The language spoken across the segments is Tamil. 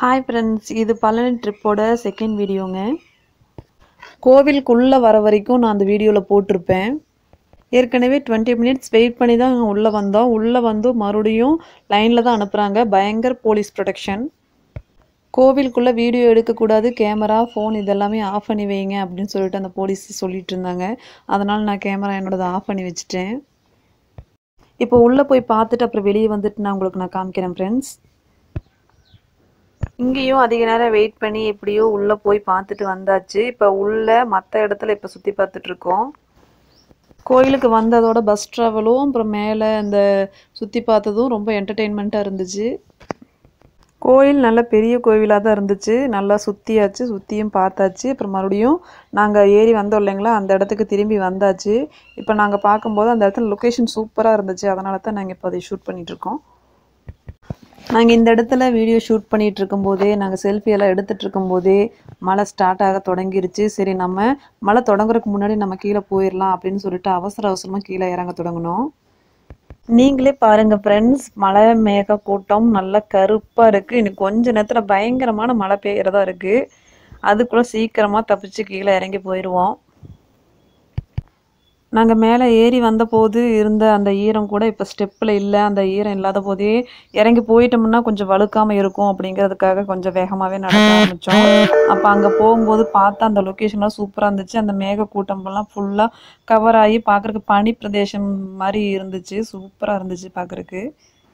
ஹாய் ஃப்ரெண்ட்ஸ், இது பழனி ட்ரிப்போட செகண்ட் வீடியோங்க. கோவிலுக்குள்ளே வர வரைக்கும் நான் அந்த வீடியோவில் போட்டிருப்பேன். ஏற்கனவே 20 மினிட்ஸ் வெயிட் பண்ணி தான் உள்ளே வந்தோம். உள்ளே வந்து மறுபடியும் லைனில் தான் அனுப்புகிறாங்க. பயங்கர போலீஸ் ப்ரொடெக்ஷன். கோவிலுக்குள்ளே வீடியோ எடுக்கக்கூடாது, கேமரா ஃபோன் இதெல்லாமே ஆஃப் பண்ணி வைங்க அப்படின்னு சொல்லிட்டு அந்த போலீஸ் சொல்லிட்டு இருந்தாங்க. அதனால் நான் கேமரா என்னோடதை ஆஃப் பண்ணி வச்சுட்டேன். இப்போ உள்ளே போய் பார்த்துட்டு அப்புறம் வெளியே வந்துட்டு நான் காமிக்கிறேன் ஃப்ரெண்ட்ஸ். இங்கேயும் அதிக நேரம் வெயிட் பண்ணி எப்படியோ உள்ளே போய் பார்த்துட்டு வந்தாச்சு. இப்போ உள்ளே மற்ற இடத்துல இப்போ சுற்றி பார்த்துட்ருக்கோம். கோயிலுக்கு வந்ததோட பஸ் ட்ராவலும் அப்புறம் மேலே இந்த சுற்றி பார்த்ததும் ரொம்ப என்டர்டெயின்மெண்ட்டாக இருந்துச்சு. கோயில் நல்ல பெரிய கோவிலாக தான் இருந்துச்சு. நல்லா சுற்றியாச்சு, சுற்றியும் பார்த்தாச்சு. அப்புறம் மறுபடியும் நாங்கள் ஏறி வந்தோம் இல்லைங்களா, அந்த இடத்துக்கு திரும்பி வந்தாச்சு. இப்போ நாங்கள் பார்க்கும்போது அந்த இடத்துல லொக்கேஷன் சூப்பராக இருந்துச்சு. அதனால தான் நாங்கள் இப்போ அதை ஷூட் பண்ணிகிட்ருக்கோம். நாங்கள் இந்த இடத்துல வீடியோ ஷூட் பண்ணிகிட்டு இருக்கும்போதே, நாங்கள் செல்ஃபியெல்லாம் எடுத்துகிட்டு இருக்கும்போதே மழை ஸ்டார்ட் ஆக தொடங்கிருச்சு. சரி, நம்ம மழை தொடங்குறதுக்கு முன்னாடி நம்ம கீழே போயிடலாம் அப்படின்னு சொல்லிட்டு அவசர அவசரமாக கீழே இறங்க தொடங்கினோம். நீங்களே பாருங்கள் ஃப்ரெண்ட்ஸ், மழை மேக கூட்டம் நல்லா கருப்பாக இருக்குது. இன்னும் கொஞ்ச நேரத்தில் பயங்கரமான மழை பெய்கிறதா இருக்குது. அதுக்குள்ளே சீக்கிரமாக தப்பிச்சு கீழே இறங்கி போயிடுவோம். நாங்கள் மேலே ஏறி வந்தபோது இருந்த அந்த ஈரம் கூட இப்போ ஸ்டெப்பில் இல்லை. அந்த ஈரம் இல்லாத போதே இறங்கி போயிட்டோம்னா கொஞ்சம் வழுக்காமல் இருக்கும் அப்படிங்கிறதுக்காக கொஞ்சம் வேகமாகவே நடக்க ஆரம்பித்தோம். அப்போ அங்கே போகும்போது பார்த்தா அந்த லொக்கேஷன்லாம் சூப்பராக இருந்துச்சு. அந்த மேகக்கூட்டம்லாம் ஃபுல்லாக கவர் ஆகி பார்க்குறதுக்கு பனி பிரதேசம் மாதிரி இருந்துச்சு. சூப்பராக இருந்துச்சு பார்க்குறதுக்கு.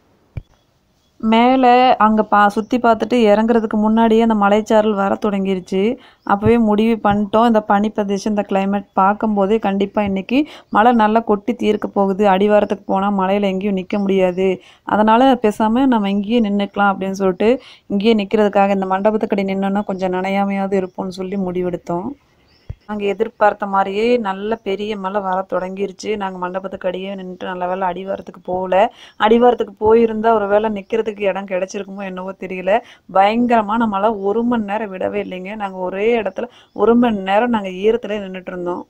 மேலே அங்கே சுற்றி பார்த்துட்டு இறங்குறதுக்கு முன்னாடியே அந்த மலைச்சாரல் வர தொடங்கிருச்சு. அப்போவே முடிவு பண்ணிட்டோம், இந்த பனி பிரதேசம் இந்த கிளைமேட் பார்க்கும்போதே கண்டிப்பாக இன்றைக்கி மழை நல்லா கொட்டி தீர்க்க போகுது. அடிவாரத்துக்கு போனால் மழையில் எங்கேயும் நிற்க முடியாது. அதனால் பேசாமல் நம்ம இங்கேயே நின்றுக்கலாம் அப்படின்னு சொல்லிட்டு இங்கேயே நிற்கிறதுக்காக இந்த மண்டபத்துக்கடி நின்னோன்னா கொஞ்சம் நனையாமையாவது இருப்போம்னு சொல்லி முடிவெடுத்தோம். நாங்கள் எதிர்பார்த்த மாதிரியே நல்ல பெரிய மழை வர தொடங்கிருச்சு. நாங்கள் மண்டபத்துக்கு அடியே நின்றுட்டு நல்ல வேலை அடிவாரத்துக்கு போகல. அடிவாரத்துக்கு போயிருந்தால் ஒரு வேளை நிற்கிறதுக்கு இடம் கிடச்சிருக்குமோ என்னவோ தெரியல. பயங்கரமான மழை, 1 மணி நேரம் விடவே இல்லைங்க. நாங்கள் ஒரே இடத்துல 1 மணி நேரம் நாங்கள் ஈரத்துலேயே நின்றுட்டு இருந்தோம்.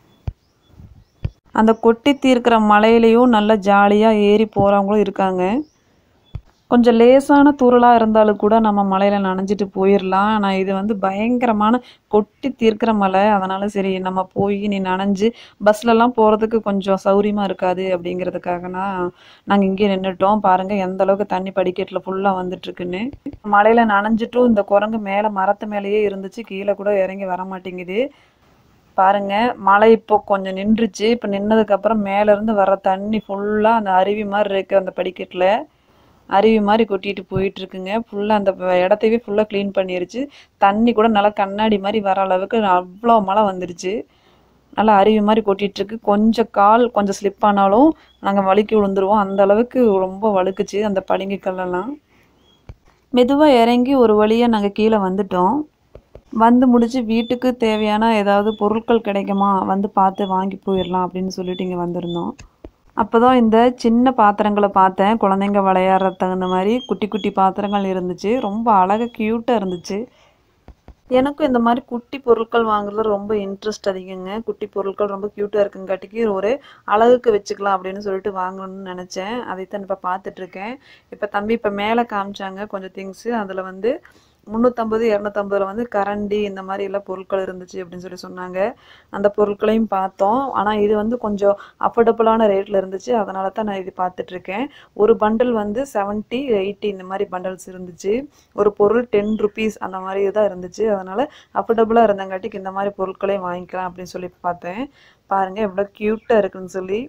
அந்த கொட்டி தீர்க்கிற மலையிலையும் நல்லா ஜாலியாக ஏறி போகிறவங்களும் இருக்காங்க. கொஞ்சம் லேசான தூறலாக இருந்தாலும் கூட நம்ம மலையில் நனைஞ்சிட்டு போயிடலாம். ஆனால் இது வந்து பயங்கரமான கொட்டி தீர்க்கிற மலை. அதனால் சரி, நம்ம போய் நீ நனைஞ்சு பஸ்லலாம் போகிறதுக்கு கொஞ்சம் சௌரியமாக இருக்காது அப்படிங்கிறதுக்காகனா நாங்கள் இங்கேயே நின்றுட்டோம். பாருங்கள் எந்த அளவுக்கு தண்ணி படிக்கட்டில் ஃபுல்லாக வந்துட்டுருக்குன்னு. மலையில் நனைஞ்சிட்டும் இந்த குரங்கு மேலே மரத்து மேலேயே இருந்துச்சு. கீழே கூட இறங்கி வர மாட்டேங்குது. பாருங்கள், மழை இப்போ கொஞ்சம் நின்றுச்சு. இப்போ நின்னதுக்கப்புறம் மேலேருந்து வர தண்ணி ஃபுல்லாக அந்த அருவி மாதிரி இருக்குது. அந்த படிக்கட்டில் அருவி மாதிரி கொட்டிட்டு போயிட்டுருக்குங்க. ஃபுல்லாக அந்த இடத்தையே ஃபுல்லாக க்ளீன் பண்ணிருச்சு. தண்ணி கூட நல்லா கண்ணாடி மாதிரி வர அளவுக்கு அவ்வளோ மழை வந்துருச்சு. நல்லா அருவி மாதிரி கொட்டிகிட்ருக்கு. கொஞ்சம் ஸ்லிப் ஆனாலும் நாங்கள் வழுக்கி விழுந்துருவோம். அந்த அளவுக்கு ரொம்ப வழுக்குச்சு அந்த பளிங்குக்கல்லெல்லாம். மெதுவாக இறங்கி ஒரு வழியாக நாங்கள் கீழே வந்துட்டோம். வந்து முடிச்சு வீட்டுக்கு தேவையான ஏதாவது பொருட்கள் கிடைக்குமா வந்து பார்த்து வாங்கி போயிடலாம் அப்படின்னு சொல்லிட்டு இங்கே வந்திருந்தோம். அப்போ தான் இந்த சின்ன பாத்திரங்களை பார்த்தேன். குழந்தைங்க விளையாடுறதுக்கு தகுந்த மாதிரி குட்டி குட்டி பாத்திரங்கள் இருந்துச்சு. ரொம்ப அழகாக க்யூட்டாக இருந்துச்சு. எனக்கும் இந்த மாதிரி குட்டி பொருட்கள் வாங்குறதுல ரொம்ப இன்ட்ரெஸ்ட் அதிகங்க. குட்டி பொருட்கள் ரொம்ப க்யூட்டாக இருக்குங்காட்டிக்கு ஒரு அழகுக்கு வச்சுக்கலாம் அப்படின்னு சொல்லிட்டு வாங்கணும்னு நினச்சேன். அதைத்தான் இப்போ பார்த்துட்ருக்கேன். இப்போ தம்பி இப்போ மேலே காமிச்சாங்க கொஞ்சம் திங்ஸு. அதில் வந்து 350, 250 வந்து கரண்டி இந்த மாதிரி எல்லாம் பொருட்கள் இருந்துச்சு அப்படின்னு சொல்லி சொன்னாங்க. அந்த பொருட்களையும் பார்த்தோம். ஆனால் இது வந்து கொஞ்சம் அஃபோர்டபுளான ரேட்டில் இருந்துச்சு. அதனால தான் நான் இது பார்த்துட்ருக்கேன். ஒரு பண்டில் வந்து 70, 80 இந்த மாதிரி பண்டல்ஸ் இருந்துச்சு. ஒரு பொருள் 10 ருபீஸ் அந்த மாதிரி தான் இருந்துச்சு. அதனால் அஃபோர்டபுளாக இருந்தங்காட்டிக்கு இந்த மாதிரி பொருட்களையும் வாங்கிக்கலாம் அப்படின்னு சொல்லி பார்த்தேன். பாருங்கள் எவ்வளோ க்யூட்டாக இருக்குன்னு சொல்லி.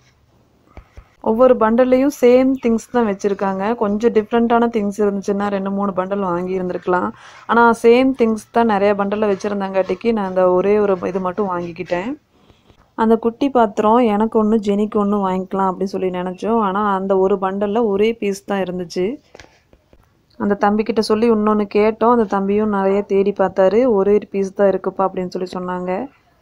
ஒவ்வொரு பண்டல்லையும் சேம் திங்ஸ் தான் வச்சுருக்காங்க. கொஞ்சம் டிஃப்ரெண்ட்டான திங்ஸ் இருந்துச்சுன்னா 2-3 பண்டல் வாங்கி இருந்திருக்கலாம். ஆனால் சேம் திங்ஸ் தான் நிறைய பண்டலில் வச்சுருந்தாங்காட்டிக்கு நான் அந்த ஒரே ஒரு இது மட்டும் வாங்கிக்கிட்டேன். அந்த குட்டி பாத்திரம் எனக்கு ஒன்று ஜெனிக்கு ஒன்று வாங்கிக்கலாம் அப்படின்னு சொல்லி நினச்சோம். ஆனால் அந்த ஒரு பண்டலில் ஒரே பீஸ் தான் இருந்துச்சு. அந்த தம்பிக்கிட்ட சொல்லி இன்னொன்று கேட்டோம். அந்த தம்பியும் நிறைய தேடி பார்த்தாரு. ஒரே பீஸ் தான் இருக்குப்பா அப்படின்னு சொல்லி சொன்னாங்க.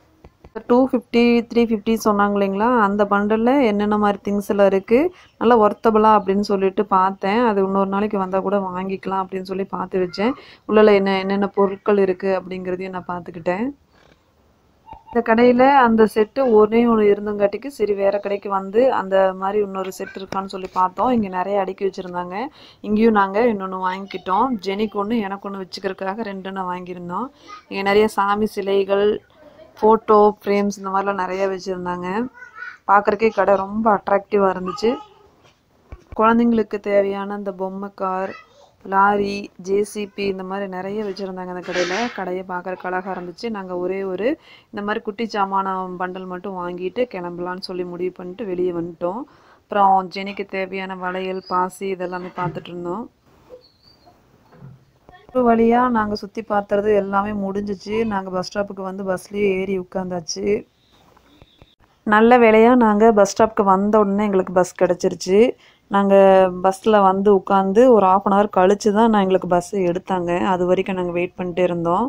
250, 350 சொன்னாங்க இல்லைங்களா, அந்த பண்டலில் என்னென்ன மாதிரி திங்ஸ் எல்லாம் இருக்குது, நல்லா ஒர்த்தபுளா அப்படின்னு சொல்லிட்டு பார்த்தேன். அது இன்னொரு நாளைக்கு வந்தால் கூட வாங்கிக்கலாம் அப்படின்னு சொல்லி பார்த்து வச்சேன். உள்ளே என்னென்ன பொருட்கள் இருக்குது அப்படிங்கிறதையும் நான் பார்த்துக்கிட்டேன். இந்த கடையில் அந்த செட்டு ஒன்றே ஒன்று இருந்தங்காட்டிக்கு சரி வேறு கடைக்கு வந்து அந்த மாதிரி இன்னொரு செட் இருக்கான்னு சொல்லி பார்த்தோம். இங்கே நிறைய அடுக்கி வச்சுருந்தாங்க. இங்கேயும் நாங்கள் இன்னொன்று வாங்கிக்கிட்டோம். ஜெனிக்கு ஒன்று எனக்கு ஒன்று வச்சுக்கிறதுக்காக 2 வாங்கியிருந்தோம். இங்கே நிறைய சாமி சிலைகள், ஃபோட்டோ ஃப்ரேம்ஸ் இந்த மாதிரிலாம் நிறைய வச்சுருந்தாங்க. பார்க்குறக்கே கடை ரொம்ப அட்ராக்டிவாக இருந்துச்சு. குழந்தைங்களுக்கு தேவையான அந்த பொம்மை கார், லாரி, ஜேசிபி இந்த மாதிரி நிறைய வச்சுருந்தாங்க அந்த கடையில். கடையை பார்க்குறக்கு அழகாக இருந்துச்சு. நாங்கள் ஒரே ஒரு இந்த மாதிரி குட்டி சாமான பண்டல் மட்டும் வாங்கிட்டு கிளம்பலான்னு சொல்லி முடிவு பண்ணிட்டு வெளியே வந்துட்டோம். அப்புறம் ஜெனிக்கு தேவையான வளையல், பாசி இதெல்லாமே பார்த்துட்டு இருந்தோம். ஒரு வழியாக நாங்கள் சுற்றி பார்த்தது எல்லாமே முடிஞ்சிச்சு. நாங்கள் பஸ் ஸ்டாப்புக்கு வந்து பஸ்லேயே ஏறி உட்காந்தாச்சு. நல்ல வேளையாக நாங்கள் பஸ் ஸ்டாப்புக்கு வந்த உடனே எங்களுக்கு பஸ் கிடச்சிருச்சு. நாங்கள் பஸ்ஸில் வந்து உட்காந்து ஒரு 1/2 hour கழித்து தான் எங்களுக்கு பஸ்ஸு எடுத்தாங்க. அது வரைக்கும் நாங்கள் வெயிட் பண்ணிட்டே இருந்தோம்.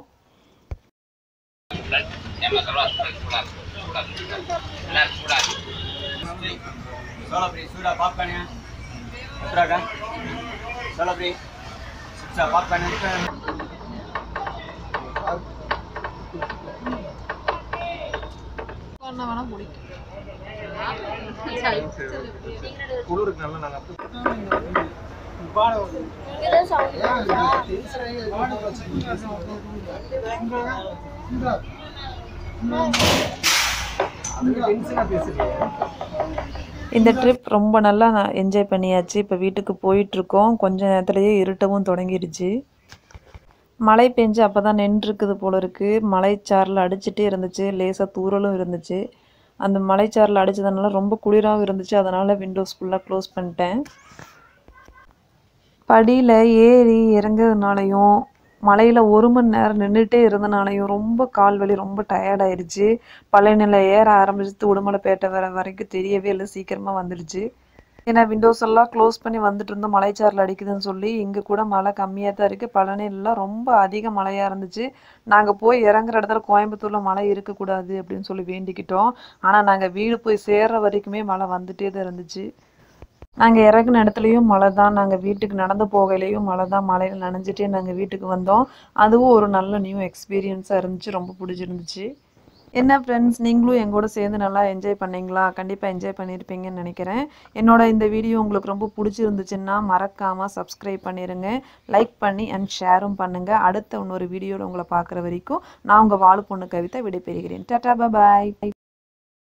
குளிருக்கு நல்லா நாங்க இந்த ட்ரிப் ரொம்ப நல்லா என்ஜாய் பண்ணியாச்சு. இப்போ வீட்டுக்கு போயிட்டுருக்கோம். கொஞ்ச நேரத்துலேயே இருட்டவும் தொடங்கிடுச்சு. மழை பெஞ்சு அப்போ தான் நின்றுருக்குது போல இருக்குது. மலைச்சாரல் அடிச்சுட்டே இருந்துச்சு. லேசாக தூறலும் இருந்துச்சு. அந்த மலைச்சாரல் அடித்ததுனால ரொம்ப குளிராகவும் இருந்துச்சு. அதனால் விண்டோஸ் ஃபுல்லாக க்ளோஸ் பண்ணிட்டேன். படியில் ஏறி இறங்குறதுனாலையும் மலையில் 1 மணி நேரம் நின்றுட்டே இருந்தனாலையும் ரொம்ப கால் வலி, ரொம்ப டயர்டாயிருச்சு. பழனியில் ஏற ஆரம்பிச்சு உடுமலைப்பேட்டை வரைக்கும் தெரியவே இல்லை. சீக்கிரமாக வந்துடுச்சு. ஏன்னா விண்டோஸ் எல்லாம் க்ளோஸ் பண்ணி வந்துட்டு இருந்தோம். மலைச்சாரல் அடிக்குதுன்னு சொல்லி. இங்கே கூட மழை கம்மியாக தான் இருக்குது. பழனிலாம் ரொம்ப அதிக மழையாக இருந்துச்சு. நாங்கள் போய் இறங்குற இடத்துல கோயம்புத்தூரில் மழை இருக்கக்கூடாது அப்படின்னு சொல்லி வேண்டிக்கிட்டோம். ஆனால் நாங்கள் வீடு போய் சேர்ற வரைக்குமே மழை வந்துட்டே தான் இருந்துச்சு. நாங்கள் இறங்குன இடத்துலையும் மழை தான். நாங்கள் வீட்டுக்கு நடந்து போகையிலையும் மழை தான். மழையில் நனைஞ்சிட்டே நாங்கள் வீட்டுக்கு வந்தோம். அதுவும் ஒரு நல்ல நியூ எக்ஸ்பீரியன்ஸாக இருந்துச்சு. ரொம்ப பிடிச்சிருந்துச்சு. என்ன ஃப்ரெண்ட்ஸ், நீங்களும் எங்கூட சேர்ந்து நல்லா என்ஜாய் பண்ணீங்களா? கண்டிப்பாக என்ஜாய் பண்ணியிருப்பீங்கன்னு நினைக்கிறேன். என்னோட இந்த வீடியோ உங்களுக்கு ரொம்ப பிடிச்சிருந்துச்சுன்னா மறக்காமல் சப்ஸ்கிரைப் பண்ணிடுங்க. லைக் பண்ணி அண்ட் ஷேரும் பண்ணுங்கள். அடுத்த இன்னொரு வீடியோவில் உங்களை பார்க்குற வரைக்கும் நான் உங்கள் வாழு பொண்ணு கவிதா விடைபெறுகிறேன். டாடா பாய்.